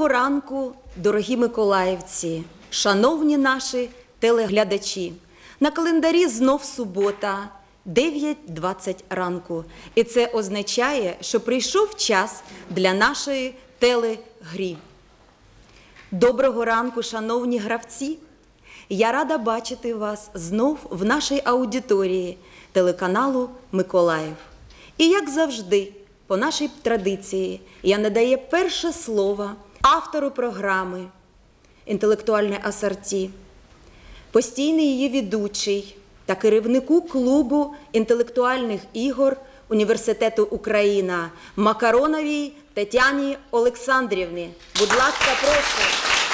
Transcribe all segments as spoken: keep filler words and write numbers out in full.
Доброго ранку, дорогі миколаївці, шановні наші телеглядачі. На календарі знов субота, дев'ять двадцять ранку. І це означає, що прийшов час для нашої телегрі. Доброго ранку, шановні гравці. Я рада бачити вас знов в нашій аудиторії телеканалу «Миколаїв». І як завжди, по нашій традиції, я надаю перше слово автору програми «Інтелектуальне асорті», постійний її ведучий та керівнику клубу інтелектуальних ігор Університету Україна Макароновій Тетяні Олександрівні. Будь ласка, прошу.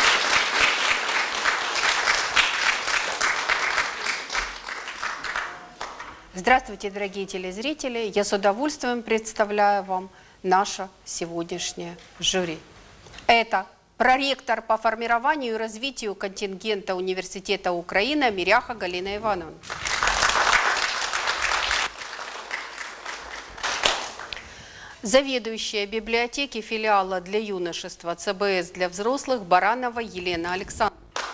Здравствуйте, дорогие телезрители! Я с удовольствием представляю вам наше сегодняшнее жюри. Это проректор по формированию и развитию контингента Университета Украины Миряха Галина Ивановна. Заведующая библиотеки филиала для юношества ЦБС для взрослых Баранова Елена Александровна.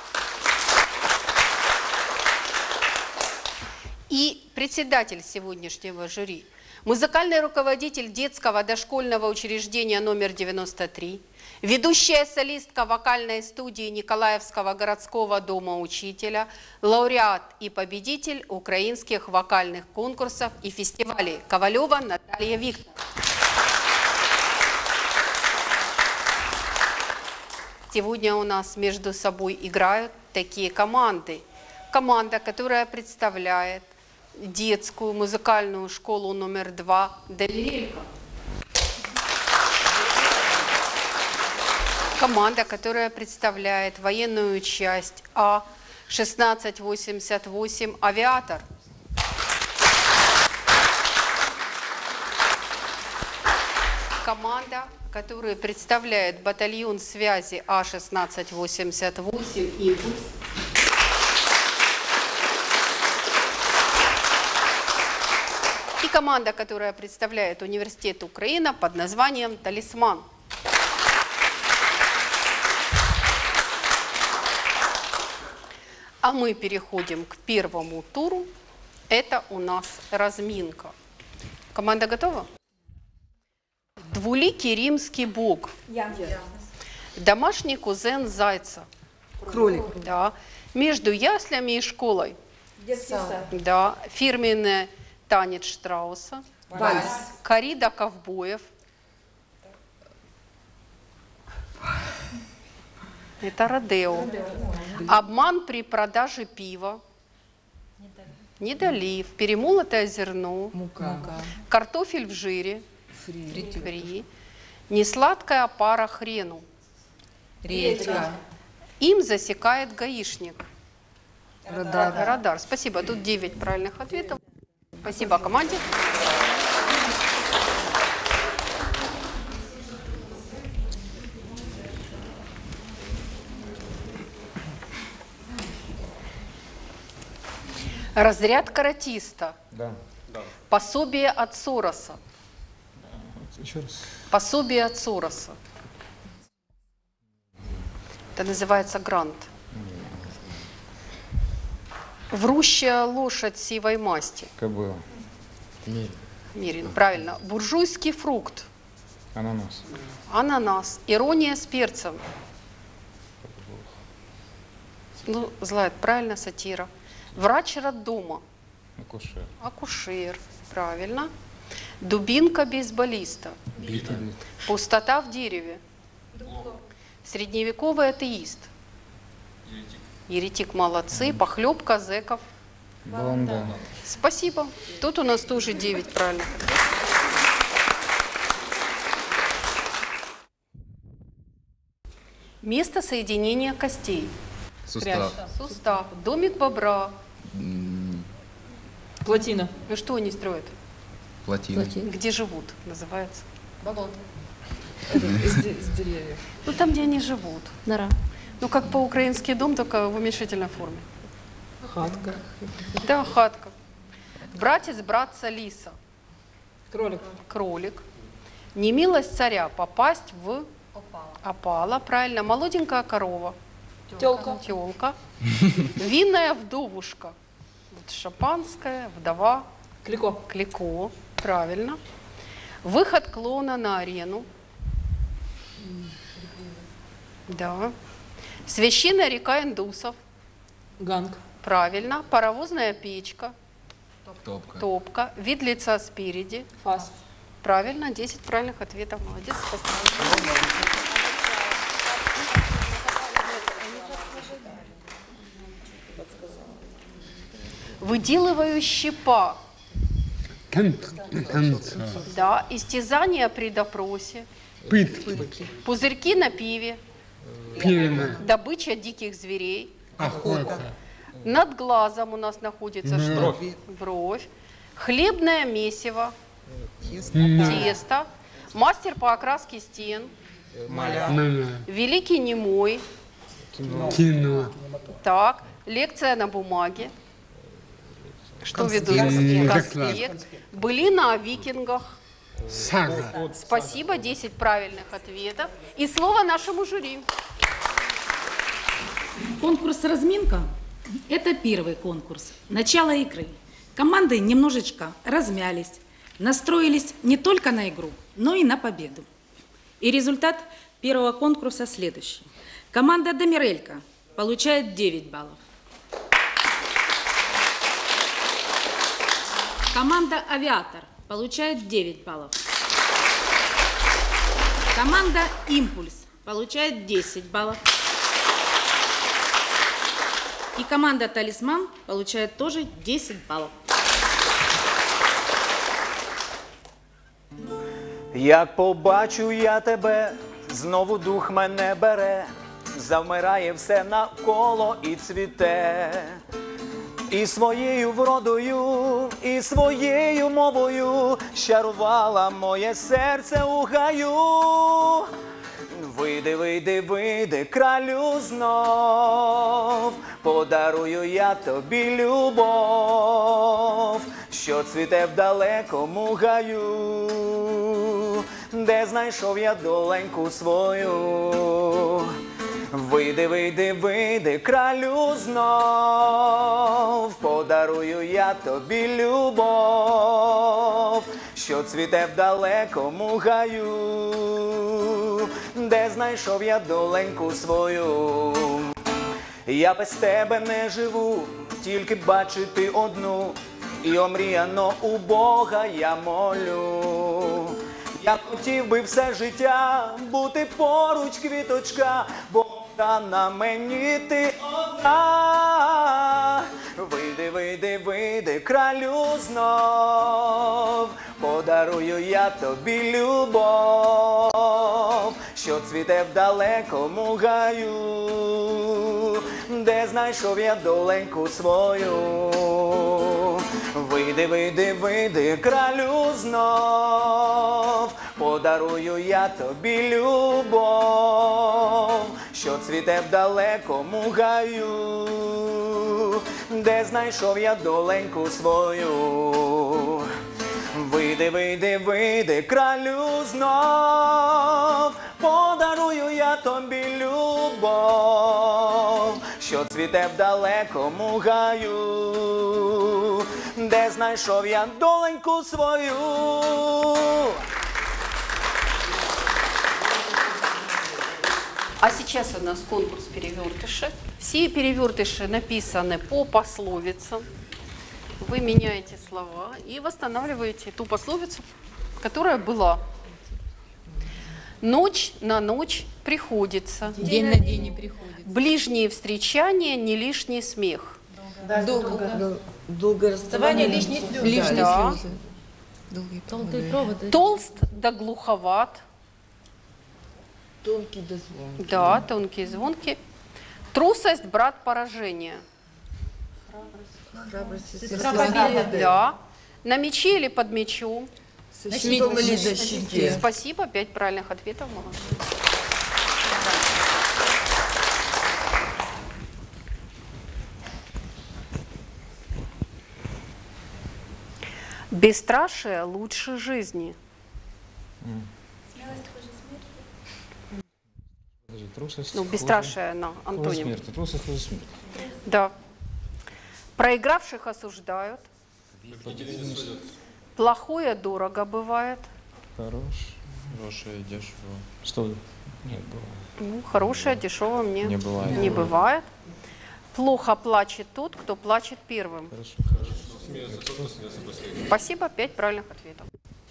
И председатель сегодняшнего жюри, музыкальный руководитель детского дошкольного учреждения номер девяносто три, ведущая солистка вокальной студии Николаевского городского дома учителя, лауреат и победитель украинских вокальных конкурсов и фестивалей Ковалева Наталья Викторовна. Сегодня у нас между собой играют такие команды. Команда, которая представляет детскую музыкальную школу номер два «Доверелька». Команда, которая представляет военную часть А шестнадцать восемьдесят восемь «Авиатор». Команда, которая представляет батальон связи А шестнадцать восемьдесят восемь «Импульс». И команда, которая представляет Университет Украина под названием «Талисман». А мы переходим к первому туру. Это у нас разминка. Команда готова? Двуликий римский бог. Я. Домашний кузен зайца. Кролик. Да. Между яслями и школой. Детский сад. Да. Фирменный танец Штрауса. Вальс. Корида ковбоев. Это Родео. Обман при продаже пива. Недолив. Перемолотое зерно. Мука. Картофель в жире. Фри. Фри. Несладкая пара хрену. Редька. Им засекает гаишник. Радар. Радар. Спасибо. Тут девять правильных ответов. Спасибо команде. Разряд каратиста. Да. Да. Пособие от Сороса. Еще раз. Пособие от Сороса. Это называется грант. Врущая лошадь сивой масти. Кобыла. Мирин. Мирин, правильно. Буржуйский фрукт. Ананас. Ананас. Ирония с перцем. Ну, злая, правильно, сатира. Врач роддома. Акушер. Акушер. Правильно. Дубинка бейсболиста. Бита. Пустота в дереве. Средневековый атеист. Еретик. Еретик, молодцы. Похлебка зэков. Баланда. Спасибо. Тут у нас тоже девять правильных. Место соединения костей. Сустав. Сустав. Домик бобра. Плотина. Ну что они строят? Плотина. Где живут, называется. Болото. Из деревьев. Ну там, где они живут. Нора. Ну как по-украински дом, только в уменьшительной форме. Хатка. Да, хатка. Братец братца лиса. Кролик. Кролик. Немилость царя попасть в Опала, правильно. Молоденькая корова. Телка. Телка. Винная вдовушка. Вот шампанское, вдова. Клико. Клико. Правильно. Выход клоуна на арену. Да. Священная река индусов. Ганг. Правильно. Паровозная печка. Топка. Топка. Вид лица спереди. Фас. Правильно. десять правильных ответов. Молодец. Поставила. Выделываю щепа. Да. Истязание при допросе. Пытки, Пузырьки на пиве. пена, Добыча диких зверей. охота, Над глазом у нас находится что? Бровь. Хлебное месиво. Тесто. Мастер по окраске стен. маля, Великий немой. кино, Так. Лекция на бумаге. Что ведут? Конспект. Конспект. Былина о викингах. сага, Спасибо. десять правильных ответов. И слово нашему жюри. Конкурс «Разминка» – это первый конкурс, начало игры. Команды немножечко размялись, настроились не только на игру, но и на победу. И результат первого конкурса следующий. Команда «Домирелька» получает девять баллов. Команда «Авиатор» получает девять баллов. Команда «Импульс» получает десять баллов. И команда «Талисман» получает тоже десять баллов. Як побачу я тебе, знову дух мене бере, завмирає все навколо і цвіте. І своєю вродою, і своєю мовою щарувала моє серце у гаю. Вийди, вийди, вийди, кралю знов, подарую я тобі любов, що цвіте в далекому гаю, де знайшов я доленьку свою. Вийди, вийди, вийди, кралю знов, подарую я тобі любов, що цвіте в далекому гаю, де знайшов я доленьку свою. Я без тебе не живу, тільки бачити одну, і омріяно у Бога я молю. Я хотів би все життя бути поруч, квіточка, бо на мені ти одна. Вийди, вийди, вийди, кралю знов, подарую я тобі любов, що цвіте в далекому гаю, де знайшов я доленьку свою. Вийди, вийди, вийди, кралю знов, подарую я тобі любов, що цвіте в далекому гаю, де знайшов я доленьку свою. Вийди, вийди, вийди, кралю знов, подарую я тобі любов, що цвіте в далекому гаю, де знайшов я доленьку свою. А сейчас у нас конкурс перевертыши. Все перевертыши написаны по пословицам. Вы меняете слова и восстанавливаете ту пословицу, которая была. Ночь на ночь приходится. День на день не приходит. Ближние встречания, не лишний смех. Долгое расставание, лишние слезы. Лишние Да. слезы. Толстые проводы. Толст да глуховат. Тонкий да звон. Да, тонкие звонки. Трусость, брат поражения. Сестра победы. Да. На мече или под мечом. Со щитом или защите. Спасибо, пять правильных ответов. Молодец. Бесстрашие лучше жизни. Трусость. Ну, хуже- бесстрашие, на, Хуже антоним. смерти. Трусость хуже смерти. Да. Проигравших осуждают. Плохое дорого бывает. Хорош. Хорошее, дешево. Что? Нет, бывает. Ну, хорошее, дешевое мне Не бывает. не бывает. Плохо плачет тот, кто плачет первым. Хорошо, хорошо. Спасибо, пять правильных ответов.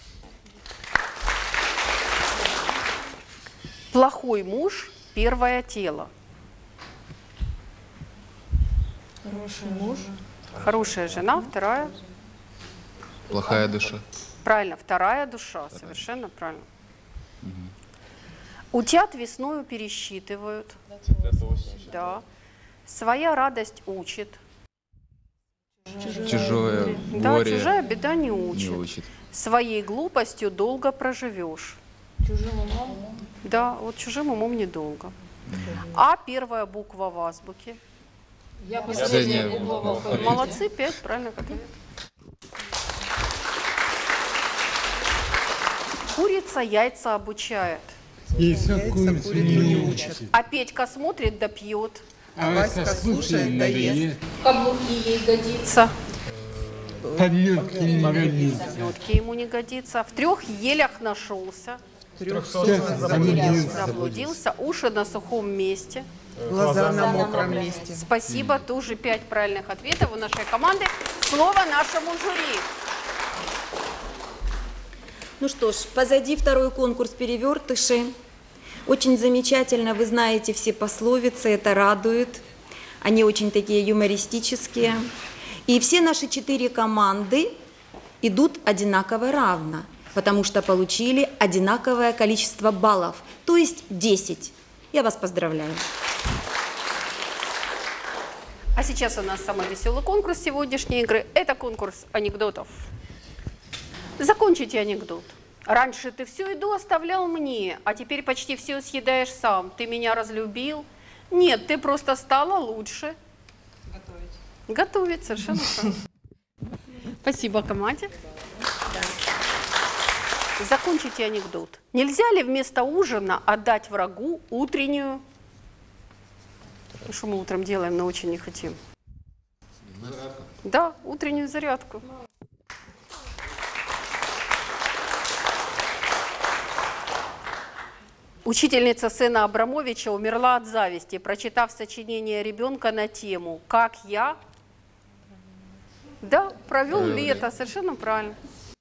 Плохой муж – первое тело. Хороший муж. Хорошая жена – вторая. Плохая душа. Правильно, вторая душа, совершенно правильно. Утят весною пересчитывают. Да. Своя радость учит. Чужое Да, горе чужая беда не не учит. учит. Своей глупостью долго проживешь. Чужим умом. Да, вот чужим умом недолго. А первая буква в азбуке. Я Последняя последняя буква в алфавите. Молодцы, пять правильных ответов. Курица яйца обучает. Яйца курицу не учат. А Петька смотрит да пьет. А Васька слушает, да ест. Каблуки ей годится. Подметки не годится. Медки ему не годится. В трех елях нашелся. Заблудился. Заблудился. Уши на сухом месте. Глаза на мокром месте. Спасибо. Тоже пять правильных ответов у нашей команды. Слово нашему жюри. Ну что ж, позади второй конкурс «Перевертыши». Очень замечательно, вы знаете все пословицы, это радует. Они очень такие юмористические. И все наши четыре команды идут одинаково равно, потому что получили одинаковое количество баллов, то есть десять. Я вас поздравляю. А сейчас у нас самый веселый конкурс сегодняшней игры. Это конкурс анекдотов. Закончите анекдот. Раньше ты всю еду оставлял мне, а теперь почти все съедаешь сам. Ты меня разлюбил? Нет, ты просто стала лучше. Готовить. Готовить, совершенно правильно. Спасибо команде. Закончите анекдот. Нельзя ли вместо ужина отдать врагу утреннюю? Ну, что мы утром делаем, но очень не хотим. Да, утреннюю зарядку. Учительница сына Абрамовича умерла от зависти, прочитав сочинение ребенка на тему «Как я?» Да, провел Провел лето, совершенно правильно.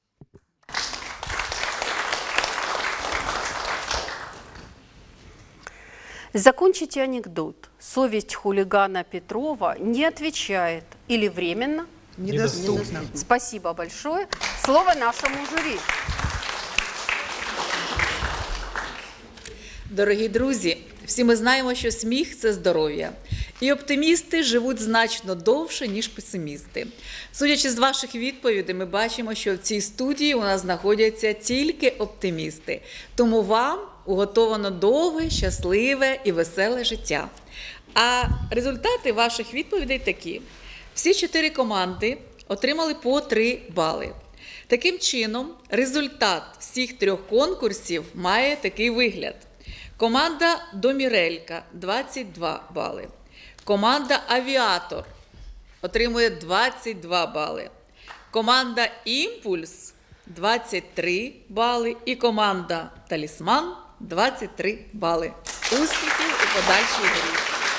Закончите анекдот. Совесть хулигана Петрова не отвечает или временно. Недоступно. Спасибо большое. Слово нашему жюри. Дорогі друзі, всі ми знаємо, що сміх – це здоров'я. І оптимісти живуть значно довше, ніж песимісти. Судячи з ваших відповідей, ми бачимо, що в цій студії у нас знаходяться тільки оптимісти. Тому вам уготовано довге, щасливе і веселе життя. А результати ваших відповідей такі. Всі чотири команди отримали по три бали. Таким чином, результат всіх трьох конкурсів має такий вигляд. Команда «Домірелька» – двадцять два бали. Команда «Авіатор» отримує двадцять два бали. Команда «Імпульс» – двадцять три бали. І команда «Талісман» – двадцять три бали. Успіхів у подальшій грі!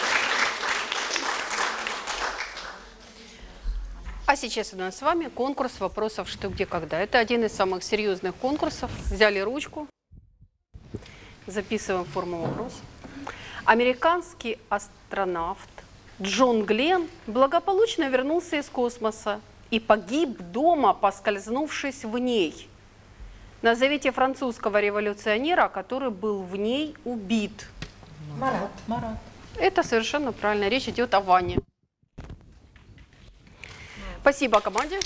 А сейчас у нас с вами конкурс вопросов «Что, где, когда». Это один из самых серьезных конкурсов. Взяли ручку, записываем форму вопроса. Американский астронавт Джон Гленн благополучно вернулся из космоса и погиб дома, поскользнувшись в ней. Назовите французского революционера, который был в ней убит. Марат. Марат. Это совершенно правильно. Речь идет о Ване. Спасибо команде.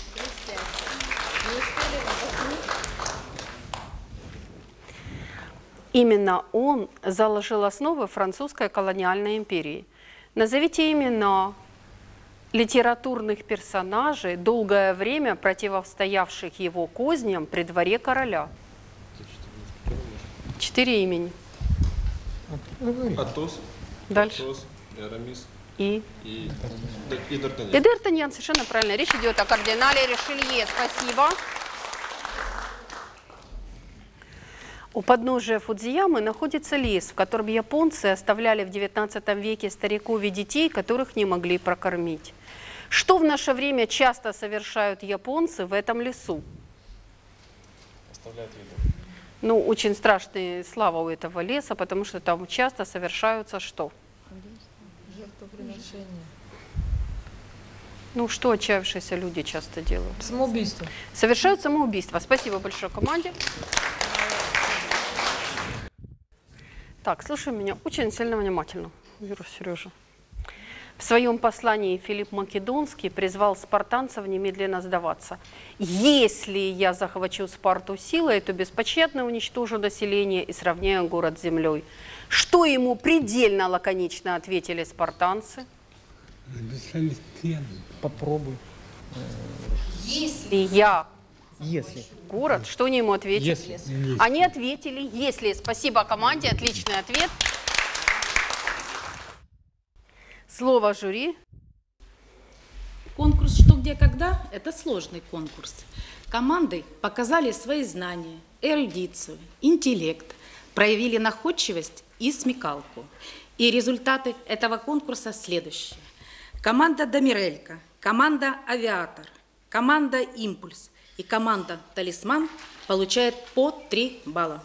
Именно он заложил основы французской колониальной империи. Назовите имена литературных персонажей, долгое время противостоявших его козням при дворе короля. Четыре имени. Атос, Дальше. Атос, Арамис И? и, и Д'Артаньян. И Д'Артаньян, совершенно правильно. Речь идет о кардинале Ришелье. Спасибо. У подножия Фудзиямы находится лес, в котором японцы оставляли в девятнадцатом веке стариков и детей, которых не могли прокормить. Что в наше время часто совершают японцы в этом лесу? Оставляют еду. Ну, очень страшная слава у этого леса, потому что там часто совершаются что? Жертвоприношение. Ну, что отчаявшиеся люди часто делают? Самоубийство. Совершают самоубийство. Спасибо большое команде. Так, слушай меня очень сильно внимательно, Вера, Сережа. В своем послании Филипп Македонский призвал спартанцев немедленно сдаваться. «Если я захвачу Спарту силой, то беспощадно уничтожу население и сравняю город с землей». Что ему предельно лаконично ответили спартанцы? Написали стену. Попробуй. «Если я Если. город», что они ему ответили? Если. Они ответили «если». Спасибо команде, отличный ответ. Слово жюри. Конкурс «Что, где, когда» – это сложный конкурс. Команды показали свои знания, эрудицию, интеллект, проявили находчивость и смекалку. И результаты этого конкурса следующие. Команда «Домирелька», команда «Авиатор», команда «Импульс» и команда «Талисман» получает по три балла.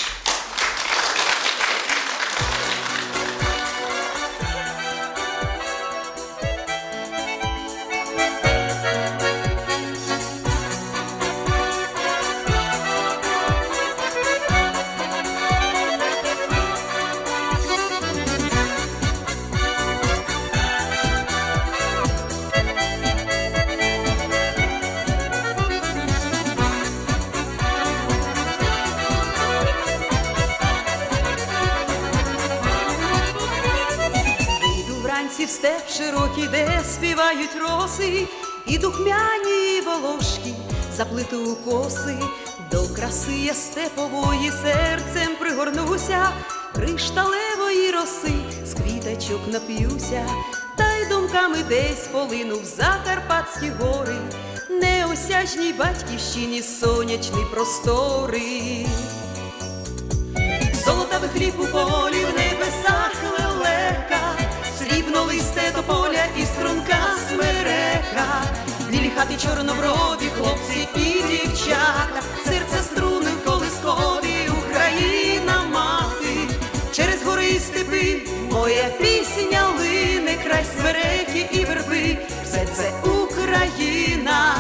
В степ широкий, де співають роси, і духмяні волошки заплету коси. До краси я степової серцем пригорнуся, кришталевої роси з квіточок нап'юся, та й думками десь полинув за Карпатські гори, неосяжній батьківщині сонячні простори. Золотавий хліб у полі, в небесах лелека, срібно листе тополя і струнка смерека, білі хати чорноброві, хлопці і дівчата, серце струни в колискові, Україна мати. Через гори і степи моя пісня лине, край смереки і верби, все це Україна.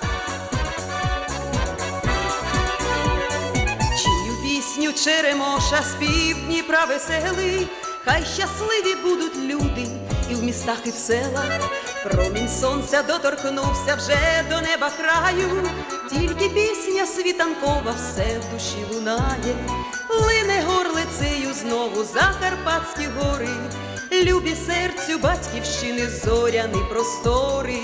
Чию пісню черемоша, спів Дніпра веселий, хай щасливі будуть люди і в містах, і в селах. Промінь сонця доторкнувся вже до неба краю, тільки пісня світанкова все в душі лунає. Лине горлицею знову за Карпатські гори, любі серцю батьківщини зоряні простори.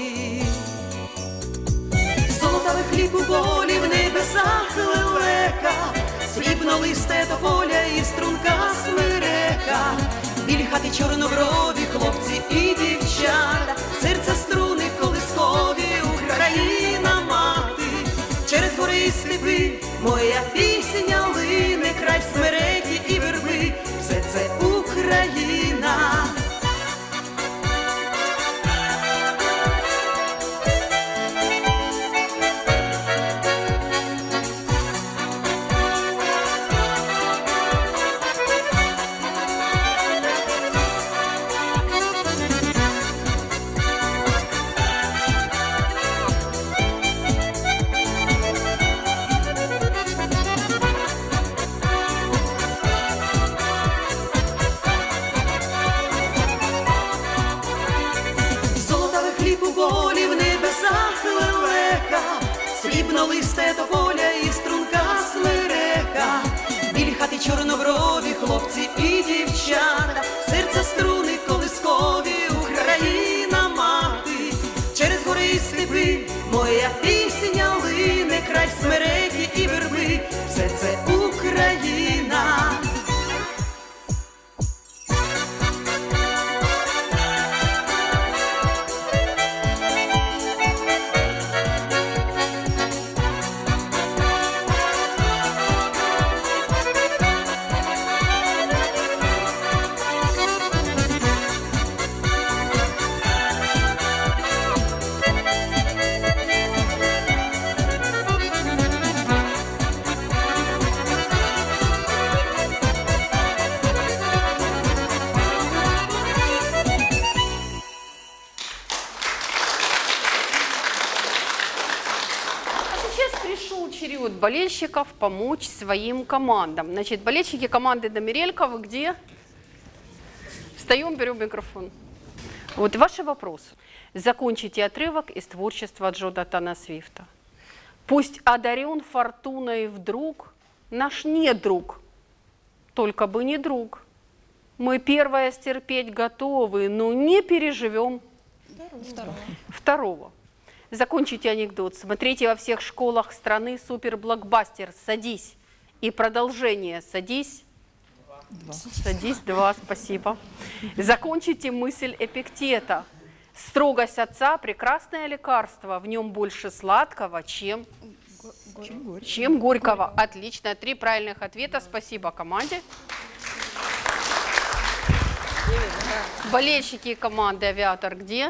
Золотавий хліб у полі, в небесах лелека, срібно листе тополя і струнка смерека, білі хати чорноброві, хлопці і дівчата, серце струни колискові, Україна мати. Через гори і степи моя пісня лине, край смереки і верби, все це Україна. Листе тополя і струнка смерека, білі хати чорноброві, хлопці і дівчата, серце струни колискові, Україна мати. Через гори і степи моя пісня лине, край смереки і верби, все це Україна. сейчас пришел черед болельщиков помочь своим командам. Значит, болельщики команды Домирелька, вы где? Встаем, берем микрофон. Вот ваши вопросы. Закончите отрывок из творчества Джонатана Свифта. Пусть одарен фортуной вдруг наш недруг, только бы не друг. Мы первое стерпеть готовы, но не переживем Второго. второго. Закончите анекдот. Смотрите во всех школах страны суперблокбастер «Садись». И продолжение «Садись». Два. Садись, два, спасибо. Закончите мысль Эпиктета. Строгость отца – прекрасное лекарство. В нем больше сладкого, чем, Чем чем горького. Отлично. Три правильных ответа. Спасибо команде. Болельщики команды «Авиатор» где?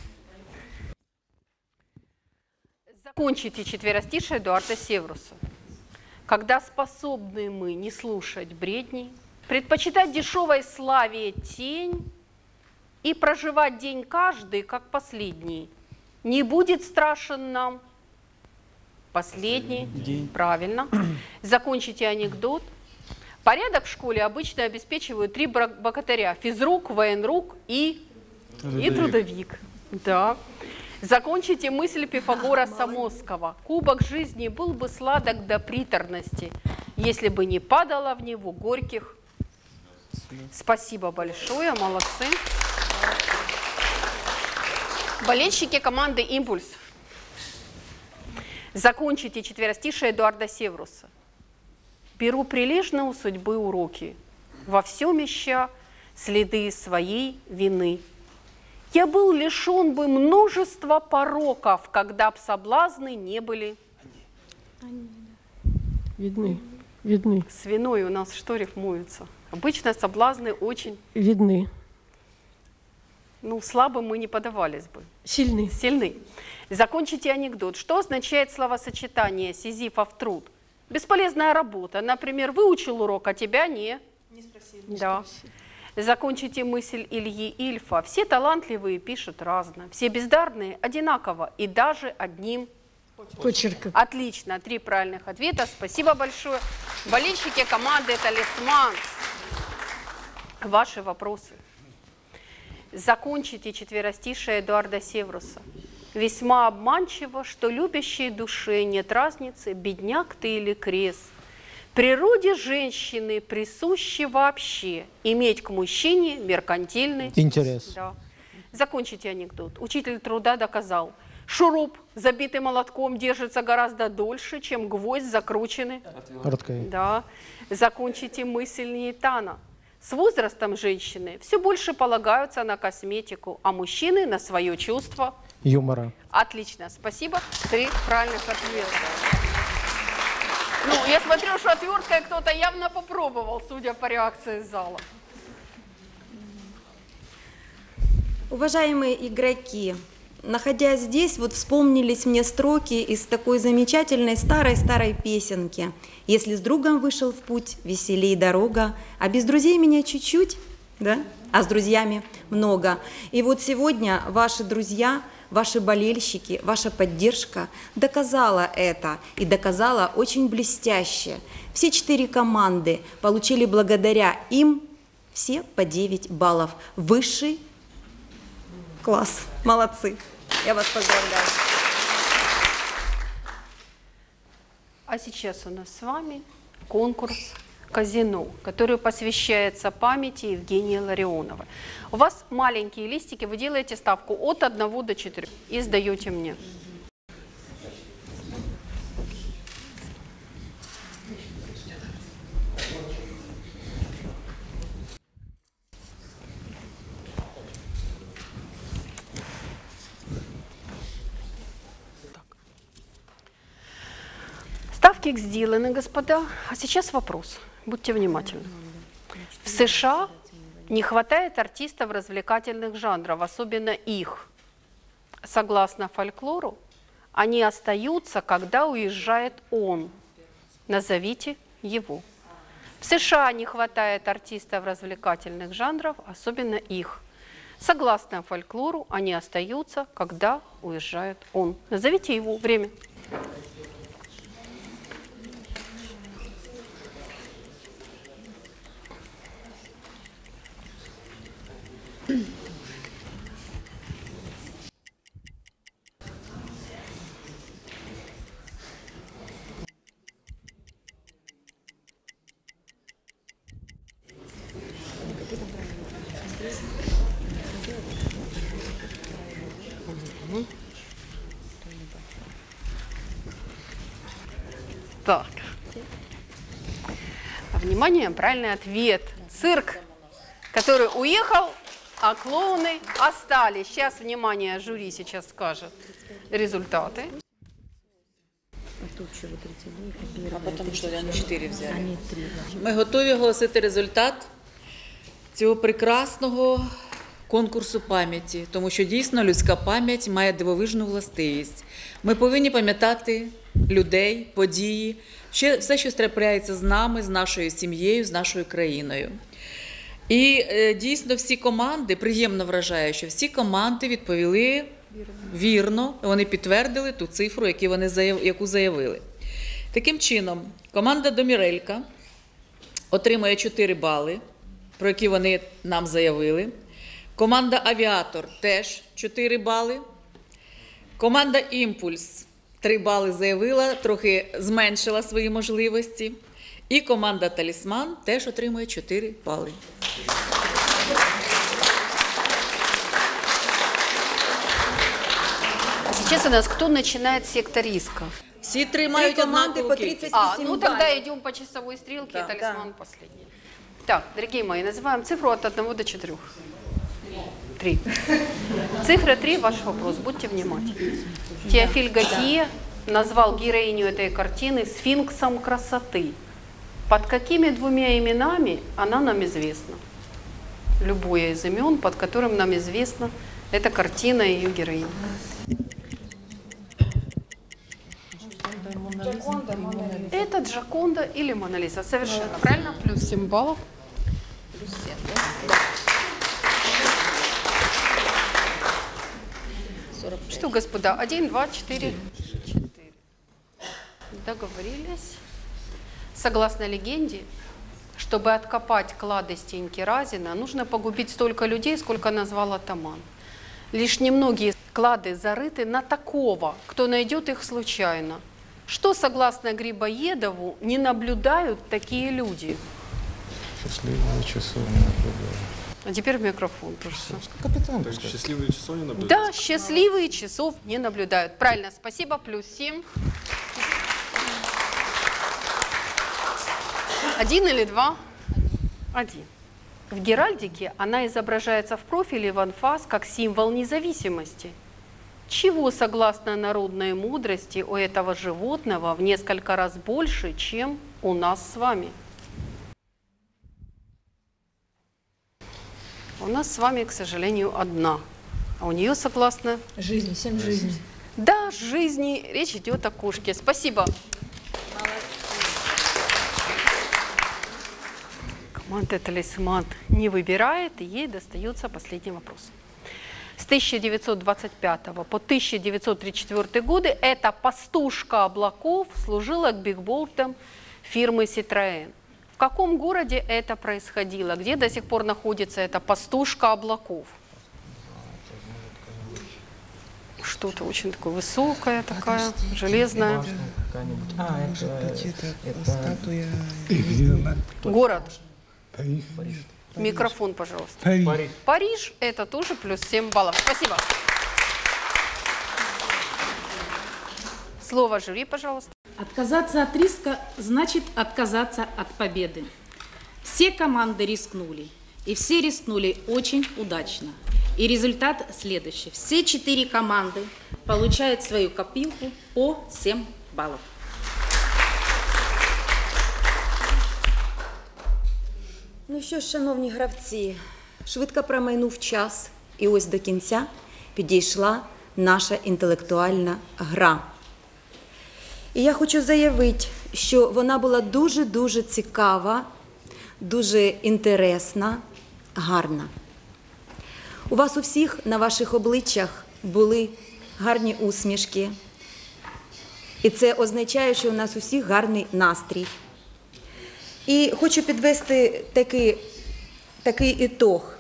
Закончите четверостишее Эдуарда Севруса. Когда способны мы не слушать бредней, предпочитать дешевой славе тень и проживать день каждый, как последний, не будет страшен нам последний. День. Правильно. Закончите анекдот. Порядок в школе обычно обеспечивают три богатыря: физрук, военрук и трудовик. И трудовик. Да. Закончите мысль Пифагора Самосского. Кубок жизни был бы сладок до приторности, если бы не падало в него горьких. Спасибо большое, молодцы. Болельщики команды «Импульс». Закончите четверостишее Эдуарда Севруса. Беру прилежно у судьбы уроки, во всем ища следы своей вины. Я был лишен бы множества пороков, когда б соблазны не были Видны. Видны. с виной. У нас что рифмуется? Обычно соблазны очень, Видны. ну, слабым мы не подавались бы. Сильны. Сильны. Закончите анекдот. Что означает словосочетание «Сизифов труд»? Бесполезная работа. Например, выучил урок, а тебя не... Не спросили. Да. Закончите мысль Ильи Ильфа. Все талантливые пишут разно, все бездарные одинаково и даже одним Почерком. Отлично. Три правильных ответа. Спасибо большое. Болельщики команды «Талисман». Ваши вопросы. Закончите четверостишее Эдуарда Севруса. Весьма обманчиво, что любящей душе нет разницы, бедняк ты или крес. Природе женщины присуще вообще иметь к мужчине меркантильный интерес. Да. Закончите анекдот. Учитель труда доказал, шуруп, забитый молотком, держится гораздо дольше, чем гвоздь, закрученный. Короткой. Да. Закончите мысль Нейтана. С возрастом женщины все больше полагаются на косметику, а мужчины на свое чувство Юмора. Отлично, спасибо. Три правильных ответа. Ну, я смотрю, что отверткой кто-то явно попробовал, судя по реакции зала. Уважаемые игроки, находясь здесь, вот вспомнились мне строки из такой замечательной старой-старой песенки. «Если с другом вышел в путь, веселей дорога, а без друзей меня чуть-чуть, да? А с друзьями много». И вот сегодня ваши друзья, ваши болельщики, ваша поддержка доказала это и доказала очень блестяще. Все четыре команды получили благодаря им все по девять баллов. Высший класс. Молодцы. Я вас поздравляю. А сейчас у нас с вами конкурс «Казино», который посвящается памяти Евгения Ларионова. У вас маленькие листики, вы делаете ставку от одного до четырёх и сдаете мне. Ставки сделаны, господа. А сейчас вопрос. Будьте внимательны. В США не хватает артистов развлекательных жанров, особенно их. Согласно фольклору, они остаются, когда уезжает он. Назовите его. В США не хватает артистов развлекательных жанров, особенно их. Согласно фольклору, они остаются, когда уезжает он. Назовите его. Время. Так. Внимание, правильный ответ. Цирк, который уехал, а клоуны остались. Сейчас, внимание, жюри сейчас скажет результаты. А потім що, вони чотири взяли? Ми готові оголосити результат цього прекрасного конкурсу пам'яті, тому що дійсно людська пам'ять має дивовижну властивість. Ми повинні пам'ятати людей, події, все, що трапляється з нами, з нашою сім'єю, з нашою країною. І е, дійсно всі команди, приємно вражає, що всі команди відповіли вірно, вони підтвердили ту цифру, яку вони заяв, яку заявили. Таким чином, команда Домірелька отримує чотири бали, про які вони нам заявили. Команда Авіатор теж чотири бали. Команда Імпульс три бали заявила, трохи зменшила свої можливості. І команда Талісман теж отримує чотири бали. Сейчас у нас кто начинает с сектора риска? Всі три мають однакову по кількість. тридцать А, семь ну баллов. тогда идем по часовой стрелке, Да. талисман последний. Так, дорогие мои, называем цифру от одного до четырех. Три. Цифра три, ваш вопрос, будьте внимательны. Теофиль Готье назвал героиню этой картины сфинксом красоты. Под какими двумя именами она нам известна? Любое из имен, под которым нам известна эта картина и ее героиня. Это Джаконда или Мона Лиза. Совершенно правильно. Плюс семь баллов. Плюс семь, да? Что, господа, один, два, четыре. Четыре. Договорились. Согласно легенде, чтобы откопать клады Стеньки Разина, нужно погубить столько людей, сколько назвал атаман. Лишь немногие клады зарыты на такого, кто найдет их случайно. Что, согласно Грибоедову, не наблюдают такие люди? Счастливые часы не наблюдаю. А теперь микрофон, пожалуйста. Капитан, То есть пускай. счастливые часов не наблюдают? Да, счастливые часов не наблюдают. Правильно, спасибо, плюс семь. Один или два? Один. В геральдике она изображается в профиле в анфас как символ независимости. Чего, согласно народной мудрости, у этого животного в несколько раз больше, чем у нас с вами? У нас с вами, к сожалению, одна. А у нее, согласно... Жизнь, семь жизней. Да, жизни. Речь идет о кошке. Спасибо. Команда «Талисман» не выбирает, и ей достается последний вопрос. С тысяча девятьсот двадцать пятого по тысяча девятьсот тридцать четвёртый годы эта пастушка облаков служила к бигбордам фирмы «Ситроен». В каком городе это происходило? Где до сих пор находится эта пастушка облаков? Что-то очень такое высокое, такая, железная. Башня какая-нибудь. А, это, Это, это статуя. Город. Париж. Микрофон, пожалуйста. Париж. Париж. Париж – это тоже плюс семь баллов. Спасибо. Слово жюри, пожалуйста. Отказаться от риска значит отказаться от победы. Все команды рискнули, и все рискнули очень удачно. И результат следующий. Все четыре команды получают свою копилку по семь баллов. Ну що ж, шановні гравці, швидко промайнув час, і ось до кінця підійшла наша інтелектуальна гра. І я хочу заявити, що вона була дуже-дуже цікава, дуже інтересна, гарна. У вас у всіх на ваших обличчях були гарні усмішки, і це означає, що у нас у всіх гарний настрій. І хочу підвести такий, такий ітог.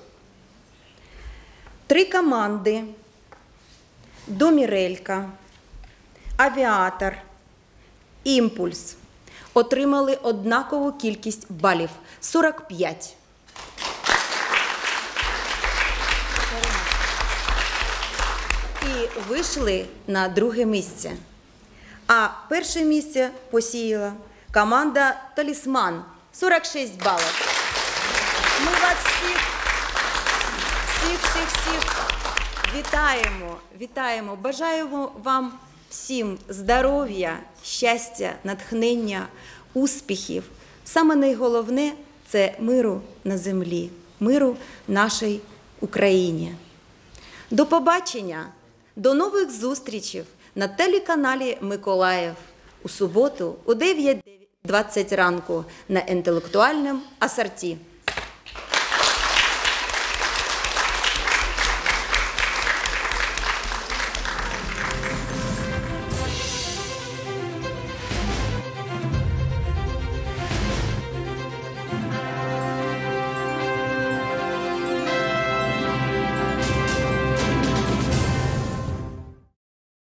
Три команди – Домірелька, Авіатор, Імпульс – отримали однакову кількість балів – сорок п'ять. І вийшли на друге місце. А перше місце посіяла команда «Талісман» – сорок шість балів. Ми вас всіх, всіх, всіх, всіх вітаємо, вітаємо. Бажаємо вам всім здоров'я, щастя, натхнення, успіхів. Саме найголовне – це миру на землі, миру нашій Україні. До побачення, до нових зустрічей на телеканалі «Миколаїв» у суботу о дев'ять двадцять ранку на інтелектуальному асорті.